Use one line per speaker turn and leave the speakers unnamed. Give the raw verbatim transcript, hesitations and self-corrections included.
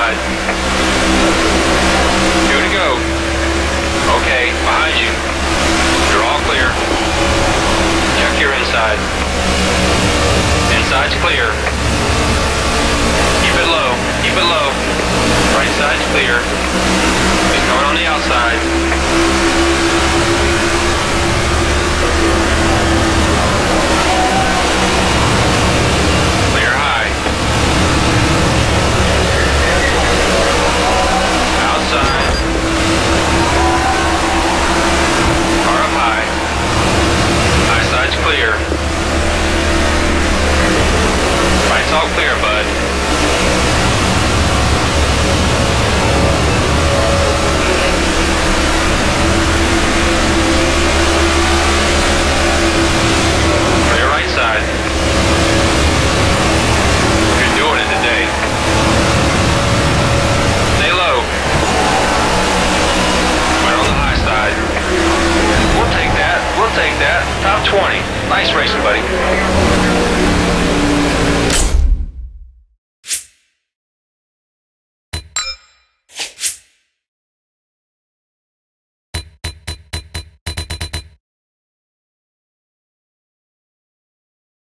side. Two to go. Okay, behind you. You're all clear. Check your inside. Inside's clear. Keep it low. Keep it low. Right side's clear. It's going on the outside. Clear high. Outside. Car up high. High side's clear. Right's all clear, bud. Clear right side. You're doing it today. Stay low. Right on the high side. We'll take that. We'll take that. Top twenty. Nice racing, buddy.